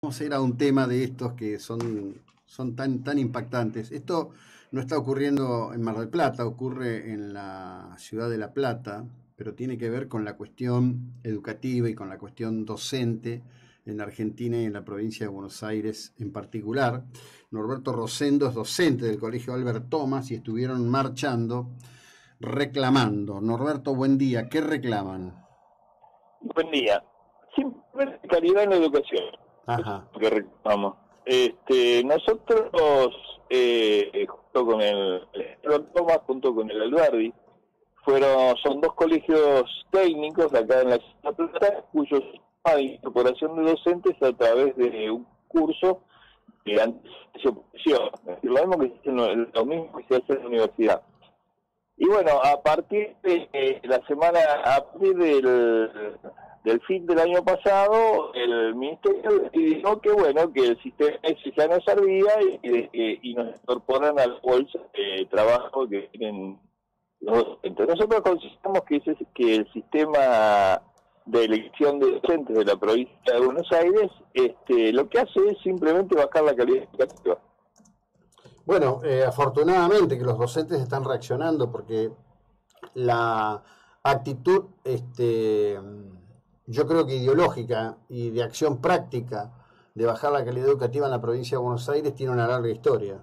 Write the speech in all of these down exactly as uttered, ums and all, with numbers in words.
Vamos a ir a un tema de estos que son, son tan, tan impactantes. Esto no está ocurriendo en Mar del Plata, ocurre en la ciudad de La Plata, pero tiene que ver con la cuestión educativa y con la cuestión docente en Argentina y en la provincia de Buenos Aires en particular. Norberto Rosendo es docente del Colegio Albert Thomas y estuvieron marchando, reclamando. Norberto, buen día. ¿Qué reclaman? Buen día. Simplemente calidad en la educación. Ajá. Que reclamamos. Este, nosotros, eh, junto con el, el Thomas, junto con el Alberdi, fueron, son dos colegios técnicos acá en la ciudad de Plata, cuyo sistema de incorporación de docentes a través de un curso de anticipación. Lo mismo que se hace, lo mismo que se hace en la universidad. Y bueno, a partir de eh, la semana, a partir del, del fin del año pasado, el Ministerio decidió que bueno, que el sistema ese ya no servía y, y, y nos incorporan al bolsa de trabajo que tienen los docentes. Nosotros consideramos que, ese, que el sistema de elección de docentes de la provincia de Buenos Aires, este, lo que hace es simplemente bajar la calidad educativa. Bueno, eh, afortunadamente que los docentes están reaccionando porque la actitud, este, yo creo que ideológica y de acción práctica de bajar la calidad educativa en la provincia de Buenos Aires tiene una larga historia.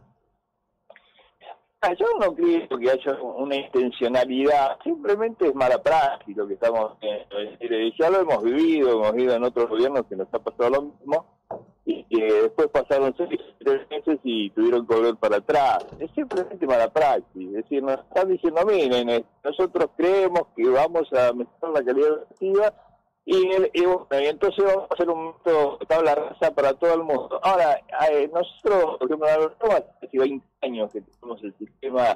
Yo no creo que haya una intencionalidad, simplemente es mala praxis lo que estamos eh, ya lo hemos vivido, hemos vivido en otros gobiernos que nos ha pasado lo mismo, y que después pasaron seis, tres meses y tuvieron que volver para atrás. Es simplemente mala praxis, es decir, nos están diciendo, miren, nosotros creemos que vamos a mejorar la calidad educativa, y, el, y, bueno, y entonces vamos a hacer un método de tabla rasa para todo el mundo. Ahora, eh, nosotros, por ejemplo, hace veinte años que tenemos el sistema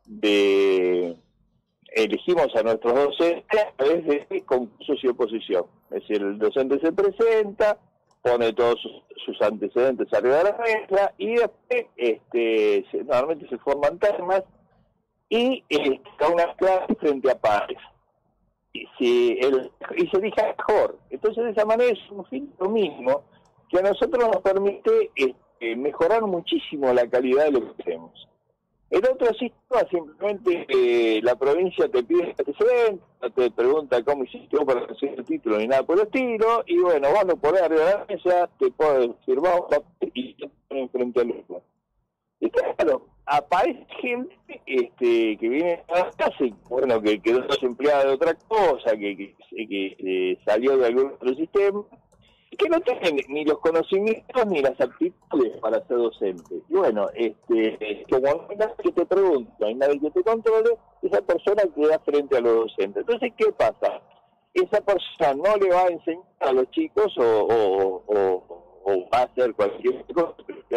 de elegimos a nuestros docentes a través de concursos y oposición. Es decir, el docente se presenta, pone todos sus, sus antecedentes arriba de la mesa y después este, se, normalmente se forman ternas y eh, da una clase frente a pares. Y, si el, y se elige mejor. Entonces, de esa manera es un fin lo mismo que a nosotros nos permite este, mejorar muchísimo la calidad de lo que hacemos. El otro sistema simplemente eh, la provincia te pide antecedentes, no te pregunta cómo hiciste vos para recibir el título ni nada por el estilo, y bueno, vos lo ponés arriba de la mesa, te puedes firmar un papel y te ponen frente al otro. Y claro, aparece gente este, que viene a la casa y bueno, que quedó desempleada de otra cosa, que, que, que eh, salió de algún otro sistema, que no tienen ni los conocimientos ni las aptitudes para ser docente. Y bueno, este, como no hay nadie que te pregunte, no hay nadie que te controle, esa persona queda frente a los docentes. Entonces, ¿qué pasa? Esa persona no le va a enseñar a los chicos o, o, o, o va a hacer cualquier cosa,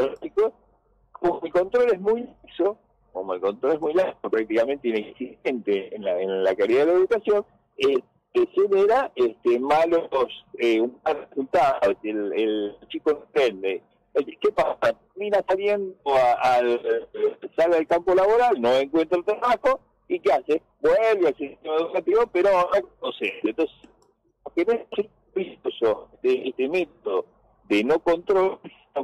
como el control es muy laxo, como el control es muy laxo, prácticamente inexistente en la, en la calidad de la educación, eh, que genera este, malos eh, resultados, el, el chico no aprende. ¿Qué pasa? Termina saliendo al sale al campo laboral, no encuentra el trabajo, ¿y qué hace? Vuelve al sistema educativo, pero ahora no sé. Entonces, porque no es vistoso de este método de no control,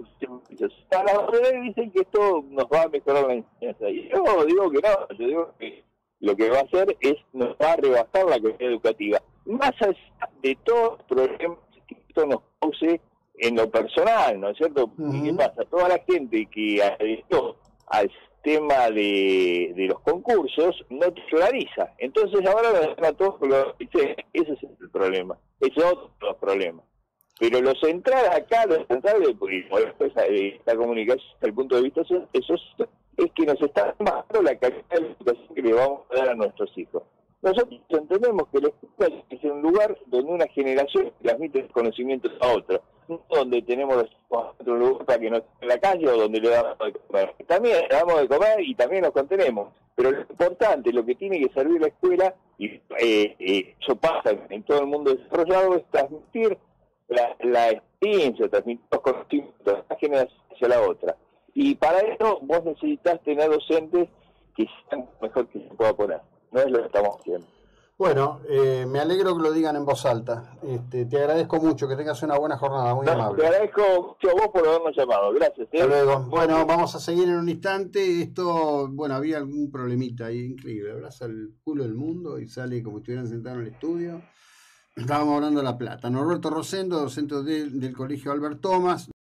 a la hora dicen que esto nos va a mejorar la enseñanza. Y yo digo que no, yo digo que lo que va a hacer es nos va a rebajar la calidad educativa. Más allá de todos los problemas que esto nos cause en lo personal, ¿no es cierto? Uh-huh. ¿Y qué pasa? Toda la gente que adhirió al sistema de, de los concursos no titulariza. Entonces ahora a todos lo ese es el problema. Ese es otro de los problemas. Pero lo central acá, lo central de, pues, de esta comunicación, desde el punto de vista eso, eso es, es que nos está bajando la calidad de la educación que le vamos a dar a nuestros hijos. Nosotros entendemos que la escuela es un lugar donde una generación transmite conocimientos a otra, no donde tenemos otro lugar para que no esté en la calle o donde le damos de comer. También le damos de comer y también nos contenemos, pero lo importante, lo que tiene que servir la escuela, y eh, eh, eso pasa en todo el mundo desarrollado, es transmitir la, la experiencia, transmitir los conocimientos de una generación hacia la otra. Y para eso vos necesitas tener docentes que sean mejor que se pueda poner. No es lo que estamos haciendo. Bueno, eh, me alegro que lo digan en voz alta. Este, te agradezco mucho, que tengas una buena jornada, muy No, amable. te agradezco mucho a vos por habernos llamado. Gracias. ¿eh? Hasta luego. Bueno, vamos a seguir en un instante. Esto, bueno, había algún problemita ahí increíble. Abraza el culo del mundo y sale como si estuvieran sentados en el estudio. Estábamos hablando de La Plata. Norberto Rosendo, docente del, del Colegio Albert Thomas.